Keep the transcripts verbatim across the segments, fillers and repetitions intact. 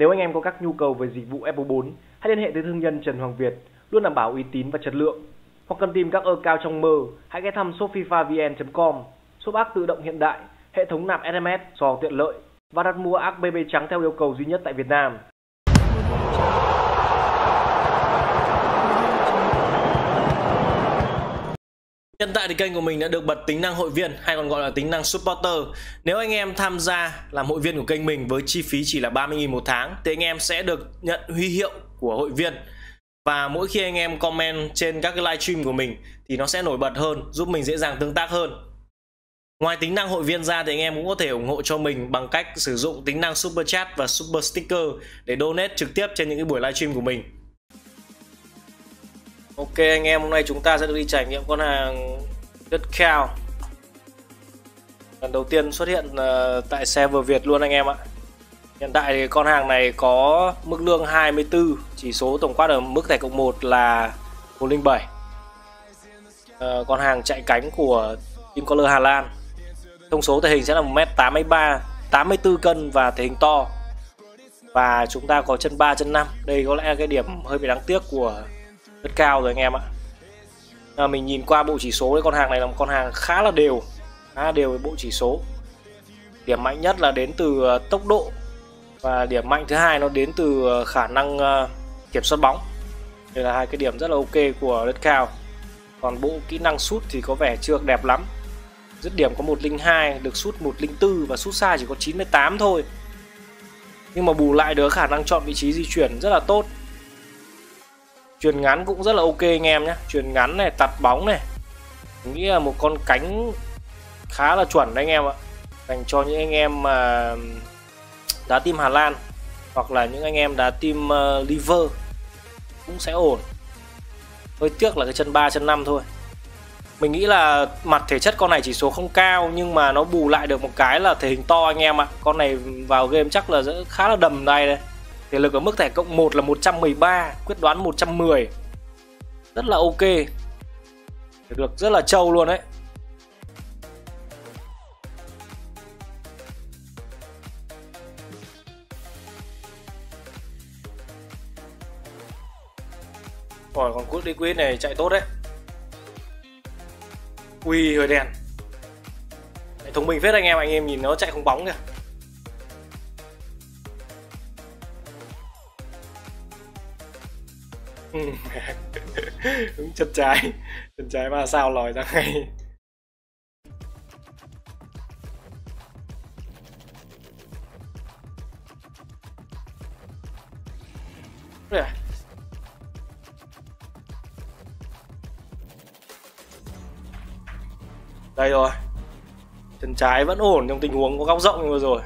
Nếu anh em có các nhu cầu về dịch vụ Apple bốn, hãy liên hệ tới thương nhân Trần Hoàng Việt, luôn đảm bảo uy tín và chất lượng. Hoặc cần tìm các account trong mơ, hãy ghé thăm shop fifa vn chấm com. Shop ác tự động hiện đại, hệ thống nạp ét em ét, sò tiện lợi và đặt mua ác bê bê trắng theo yêu cầu duy nhất tại Việt Nam. Hiện tại thì kênh của mình đã được bật tính năng hội viên hay còn gọi là tính năng supporter. Nếu anh em tham gia làm hội viên của kênh mình với chi phí chỉ là ba mươi nghìn một tháng thì anh em sẽ được nhận huy hiệu của hội viên. Và mỗi khi anh em comment trên các cái livestream của mình thì nó sẽ nổi bật hơn, giúp mình dễ dàng tương tác hơn. Ngoài tính năng hội viên ra thì anh em cũng có thể ủng hộ cho mình bằng cách sử dụng tính năng super chat và super sticker để donate trực tiếp trên những cái buổi livestream của mình. Ok anh em, hôm nay chúng ta sẽ được đi trải nghiệm con hàng đất cow. Lần đầu tiên xuất hiện uh, tại server Việt luôn anh em ạ. Hiện tại thì con hàng này có mức lương hai mươi tư, chỉ số tổng quát ở mức thẻ cộng một là một không bảy. uh, Con hàng chạy cánh của Team Color Hà Lan. Thông số thể hình sẽ là một mét tám mươi ba, tám mươi tư cân và thể hình to. Và chúng ta có chân ba, chân năm. Đây có lẽ là cái điểm hơi bị đáng tiếc của rất cao rồi anh em ạ. À, mình nhìn qua bộ chỉ số đấy, con hàng này là một con hàng khá là đều, khá là đều với bộ chỉ số. Điểm mạnh nhất là đến từ tốc độ và điểm mạnh thứ hai nó đến từ khả năng kiểm soát bóng. Đây là hai cái điểm rất là ok của đất cao. Còn bộ kỹ năng sút thì có vẻ chưa đẹp lắm. Dứt điểm có một không hai, được sút một không bốn và sút xa chỉ có chín mươi tám thôi. Nhưng mà bù lại được khả năng chọn vị trí di chuyển rất là tốt. Chuyền ngắn cũng rất là ok anh em nhé. Chuyền ngắn này, tạt bóng này, mình nghĩ là một con cánh khá là chuẩn đấy anh em ạ. Dành cho những anh em mà đá team Hà Lan hoặc là những anh em đá team uh, Liver cũng sẽ ổn. Hơi tiếc là cái chân ba, chân năm thôi. Mình nghĩ là mặt thể chất con này chỉ số không cao, nhưng mà nó bù lại được một cái là thể hình to anh em ạ. Con này vào game chắc là rất khá là đầm đây đây. Thể lực ở mức thẻ cộng một là một trăm mười ba, quyết đoán một trăm mười. Rất là ok. Được rất là trâu luôn đấy. Rồi còn Cút Liquid này chạy tốt đấy. Ui hơi đèn. Thông minh phết anh em, anh em nhìn nó chạy không bóng kìa. Đúng chân trái, chân trái mà sao lòi ra ngay. Đây rồi, chân trái vẫn ổn trong tình huống có góc rộng như vừa rồi.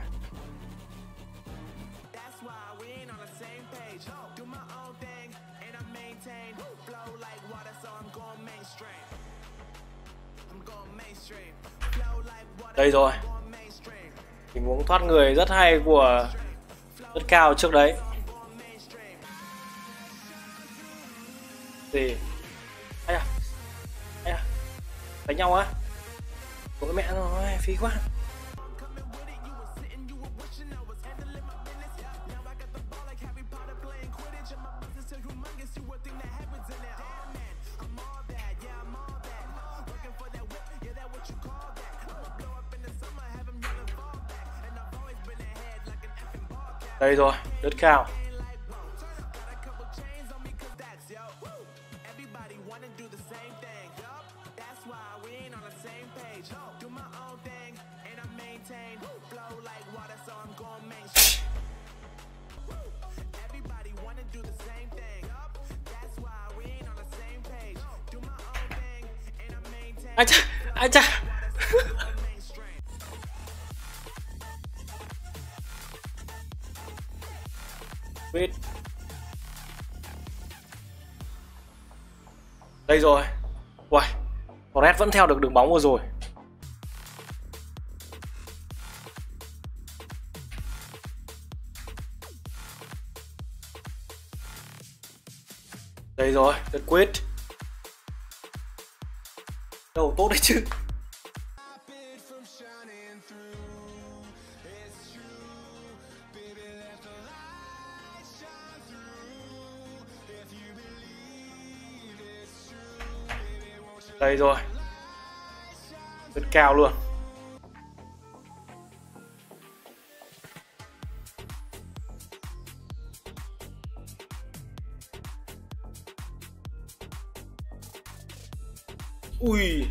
Đây rồi, tình huống thoát người rất hay của rất cao trước đấy. Gì? Ây à, ây à, đánh nhau á? Ôi mẹ rồi, phí quá. Đây rồi, rất cao. Ai cha, ai cha. Quýt. Đây rồi. Uầy, Red vẫn theo được đường bóng vừa rồi. Đây rồi, rất quýt. Đầu tốt đấy chứ. Đây rồi, rất cao luôn. Ui,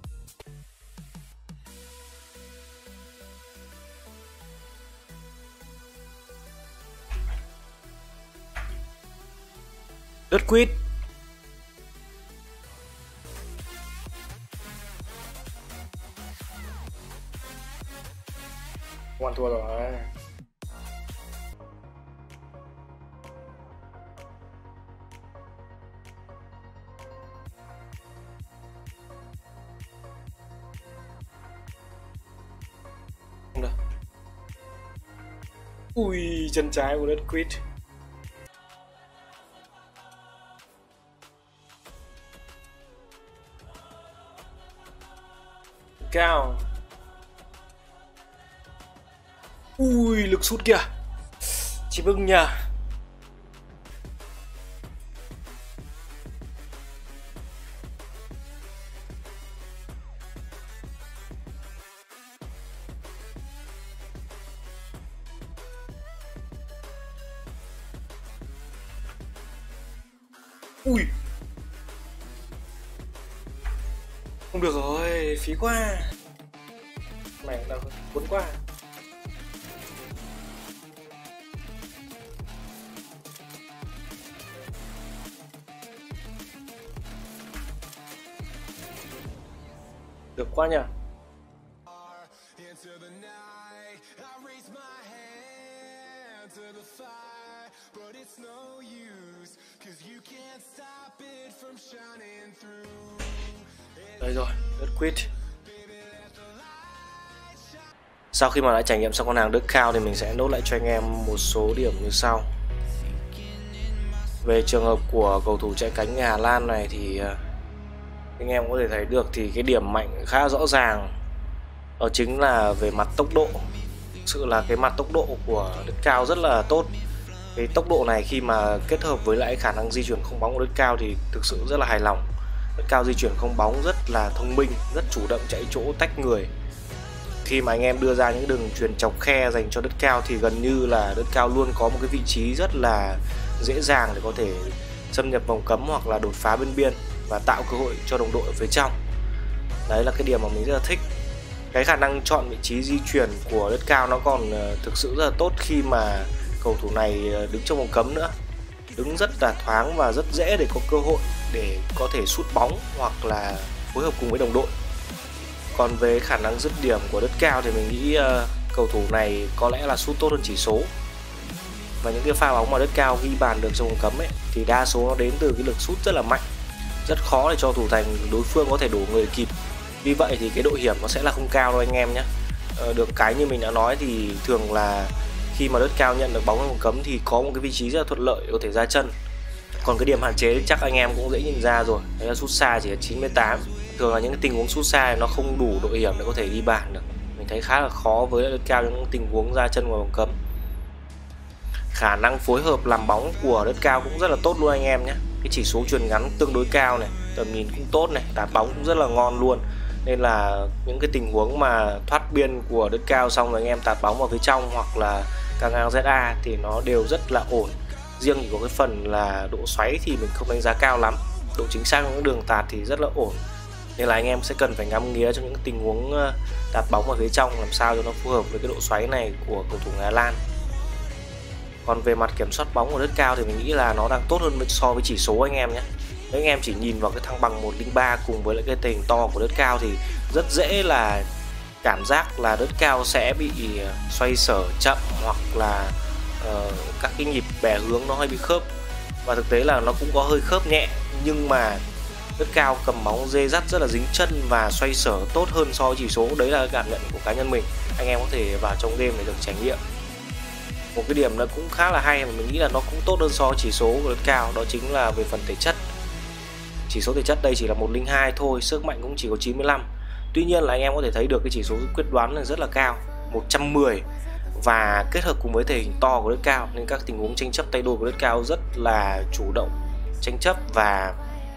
đất quýt. Không ăn thua rồi. Không được. Ui, chân trái của đất quýt. Cao. Ui, lực sút kìa. Chỉ bưng nhờ. Ui, không được rồi, phí quá. Mẹ nào cuốn quá. Được quá nhỉ. Đây rồi, đất quýt. Sau khi mà đã trải nghiệm xong con hàng đất cao thì mình sẽ nốt lại cho anh em một số điểm như sau. Về trường hợp của cầu thủ chạy cánh người Hà Lan này thì anh em có thể thấy được thì cái điểm mạnh khá rõ ràng đó chính là về mặt tốc độ. Thực sự là cái mặt tốc độ của đất cao rất là tốt. Cái tốc độ này khi mà kết hợp với lại khả năng di chuyển không bóng của đất cao thì thực sự rất là hài lòng. Đất cao di chuyển không bóng rất là thông minh, rất chủ động chạy chỗ tách người. Khi mà anh em đưa ra những đường chuyền chọc khe dành cho đất cao thì gần như là đất cao luôn có một cái vị trí rất là dễ dàng để có thể xâm nhập vòng cấm hoặc là đột phá bên biên và tạo cơ hội cho đồng đội ở phía trong. Đấy là cái điểm mà mình rất là thích. Cái khả năng chọn vị trí di chuyển của đất cao nó còn thực sự rất là tốt khi mà cầu thủ này đứng trong vòng cấm nữa. Đứng rất là thoáng và rất dễ để có cơ hội để có thể sút bóng hoặc là phối hợp cùng với đồng đội. Còn về khả năng dứt điểm của đất cao thì mình nghĩ uh, cầu thủ này có lẽ là sút tốt hơn chỉ số. Và những cái pha bóng mà đất cao ghi bàn được trong vòng cấm ấy thì đa số nó đến từ cái lực sút rất là mạnh, rất khó để cho thủ thành đối phương có thể đổ người kịp. Vì vậy thì cái độ hiểm nó sẽ là không cao đâu anh em nhé. uh, Được cái như mình đã nói thì thường là khi mà đất cao nhận được bóng trong vòng cấm thì có một cái vị trí rất là thuận lợi để có thể ra chân. Còn cái điểm hạn chế chắc anh em cũng dễ nhìn ra rồi, đấy là sút xa chỉ là chín mươi tám. Thường là những cái tình huống sút xa nó không đủ độ hiểm để có thể ghi bàn được. Mình thấy khá là khó với đất cao những tình huống ra chân ngoài vòng cấm. Khả năng phối hợp làm bóng của đất cao cũng rất là tốt luôn anh em nhé. Cái chỉ số chuyền ngắn tương đối cao này, tầm nhìn cũng tốt này, tạt bóng cũng rất là ngon luôn. Nên là những cái tình huống mà thoát biên của đất cao xong rồi anh em tạt bóng vào phía trong hoặc là căng ngang zét a thì nó đều rất là ổn. Riêng chỉ có cái phần là độ xoáy thì mình không đánh giá cao lắm. Độ chính xác của những đường tạt thì rất là ổn. Nên là anh em sẽ cần phải ngắm nghía trong những tình huống tạt bóng vào phía trong làm sao cho nó phù hợp với cái độ xoáy này của cầu thủ Hà Lan. Còn về mặt kiểm soát bóng của đất cao thì mình nghĩ là nó đang tốt hơn so với chỉ số anh em nhé. Nếu anh em chỉ nhìn vào cái thăng bằng một không ba cùng với lại cái thể hình to của đất cao thì rất dễ là cảm giác là đất cao sẽ bị xoay sở chậm hoặc là uh, các cái nhịp bẻ hướng nó hơi bị khớp. Và thực tế là nó cũng có hơi khớp nhẹ, nhưng mà đất cao cầm bóng dê dắt rất là dính chân và xoay sở tốt hơn so với chỉ số. Đấy là cảm nhận của cá nhân mình. Anh em có thể vào trong game để được trải nghiệm. Một cái điểm nó cũng khá là hay mà mình nghĩ là nó cũng tốt hơn so với chỉ số của đất cao, đó chính là về phần thể chất. Chỉ số thể chất đây chỉ là một không hai thôi, sức mạnh cũng chỉ có chín mươi lăm. Tuy nhiên là anh em có thể thấy được cái chỉ số quyết đoán là rất là cao, một trăm mười. Và kết hợp cùng với thể hình to của đất cao nên các tình huống tranh chấp tay đôi của đất cao rất là chủ động tranh chấp và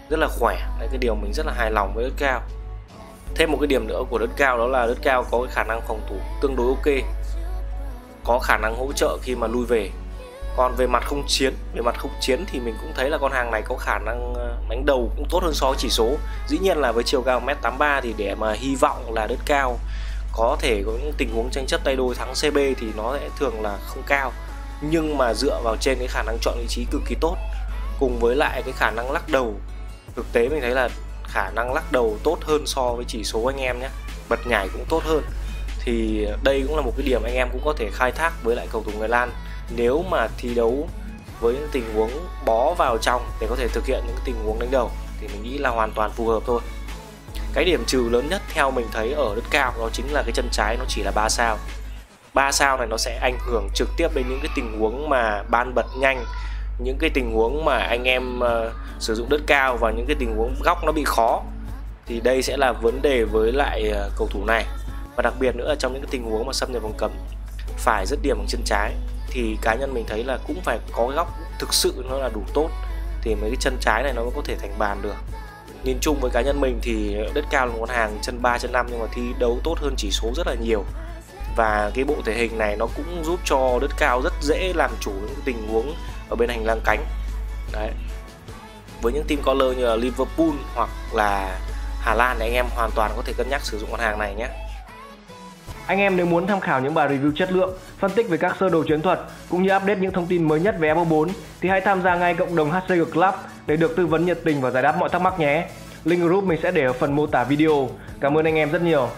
rất là khỏe. Đấy, cái điều mình rất là hài lòng với đất cao. Thêm một cái điểm nữa của đất cao đó là đất cao có cái khả năng phòng thủ tương đối ok, có khả năng hỗ trợ khi mà lui về. Còn về mặt không chiến, về mặt không chiến thì mình cũng thấy là con hàng này có khả năng đánh đầu cũng tốt hơn so với chỉ số. Dĩ nhiên là với chiều cao một mét tám mươi ba thì để mà hy vọng là đất cao có thể có những tình huống tranh chấp tay đôi thắng xê bê thì nó sẽ thường là không cao. Nhưng mà dựa vào trên cái khả năng chọn vị trí cực kỳ tốt, cùng với lại cái khả năng lắc đầu, thực tế mình thấy là khả năng lắc đầu tốt hơn so với chỉ số anh em nhé, bật nhảy cũng tốt hơn. Thì đây cũng là một cái điểm anh em cũng có thể khai thác với lại cầu thủ người Lan nếu mà thi đấu với những tình huống bó vào trong để có thể thực hiện những tình huống đánh đầu, thì mình nghĩ là hoàn toàn phù hợp thôi. Cái điểm trừ lớn nhất theo mình thấy ở đất cao đó chính là cái chân trái nó chỉ là ba sao. ba sao này nó sẽ ảnh hưởng trực tiếp đến những cái tình huống mà ban bật nhanh, những cái tình huống mà anh em uh, sử dụng đất cao và những cái tình huống góc nó bị khó. Thì đây sẽ là vấn đề với lại uh, cầu thủ này. Và đặc biệt nữa là trong những cái tình huống mà xâm nhập vòng cấm phải dứt điểm bằng chân trái thì cá nhân mình thấy là cũng phải có cái góc thực sự nó là đủ tốt thì mấy cái chân trái này nó mới có thể thành bàn được. Nhìn chung với cá nhân mình thì đất cao là một con hàng chân ba chân năm nhưng mà thi đấu tốt hơn chỉ số rất là nhiều. Và cái bộ thể hình này nó cũng giúp cho đất cao rất dễ làm chủ những tình huống ở bên hành lang cánh. Đấy. Với những team color như là Liverpool hoặc là Hà Lan thì anh em hoàn toàn có thể cân nhắc sử dụng con hàng này nhé. Anh em nếu muốn tham khảo những bài review chất lượng, phân tích về các sơ đồ chiến thuật cũng như update những thông tin mới nhất về F O bốn thì hãy tham gia ngay cộng đồng hát xê giê Club để được tư vấn nhiệt tình và giải đáp mọi thắc mắc nhé. Link group mình sẽ để ở phần mô tả video. Cảm ơn anh em rất nhiều.